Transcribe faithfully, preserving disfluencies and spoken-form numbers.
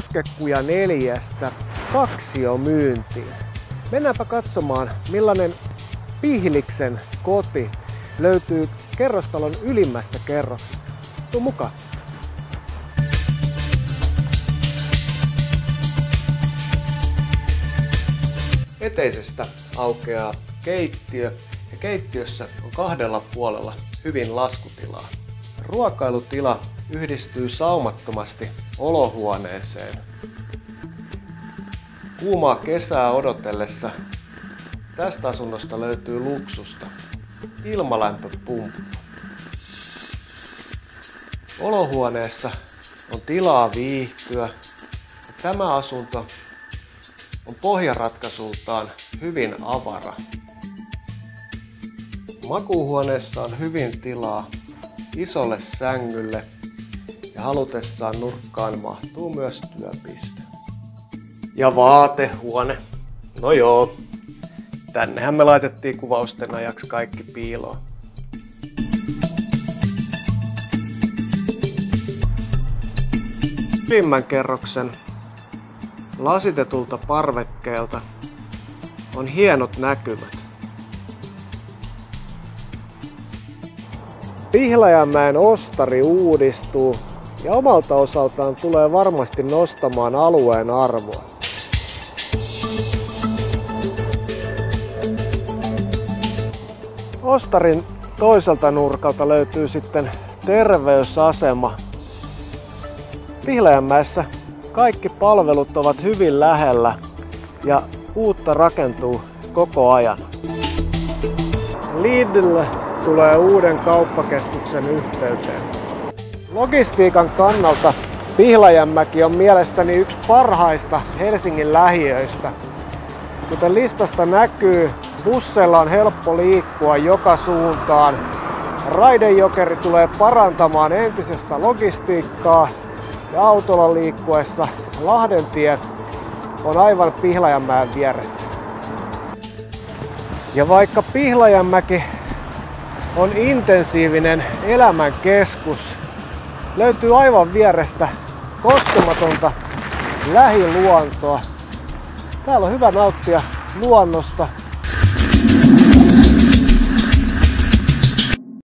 Koskekuja neljästä kaksio myyntiin. Mennäänpä katsomaan, millainen Pihliksen koti löytyy kerrostalon ylimmästä kerroksesta. Tuu mukaan! Eteisestä aukeaa keittiö ja keittiössä on kahdella puolella hyvin laskutilaa. Ruokailutila yhdistyy saumattomasti olohuoneeseen. Kuumaa kesää odotellessa tästä asunnosta löytyy luksusta. Ilmalämpöpumppu. Olohuoneessa on tilaa viihtyä. Tämä asunto on pohjaratkasultaan hyvin avara. Makuuhuoneessa on hyvin tilaa isolle sängylle ja halutessaan nurkkaan mahtuu myös työpiste. Ja vaatehuone. No joo, tännehän me laitettiin kuvausten ajaksi kaikki piiloon. Ylimmän kerroksen lasitetulta parvekkeelta on hienot näkymät. Pihlajanmäen ostari uudistuu ja omalta osaltaan tulee varmasti nostamaan alueen arvoa. Ostarin toiselta nurkalta löytyy sitten terveysasema. Pihlajanmäessä kaikki palvelut ovat hyvin lähellä ja uutta rakentuu koko ajan. Lidl tulee uuden kauppakeskuksen yhteyteen. Logistiikan kannalta Pihlajanmäki on mielestäni yksi parhaista Helsingin lähiöistä. Kuten listasta näkyy, busseilla on helppo liikkua joka suuntaan. Raidejokeri tulee parantamaan entisestä logistiikkaa ja autolla liikkuessa Lahdentie on aivan Pihlajanmäen vieressä. Ja vaikka Pihlajanmäki on intensiivinen elämän keskus, löytyy aivan vierestä koskematonta lähiluontoa. Täällä on hyvä nauttia luonnosta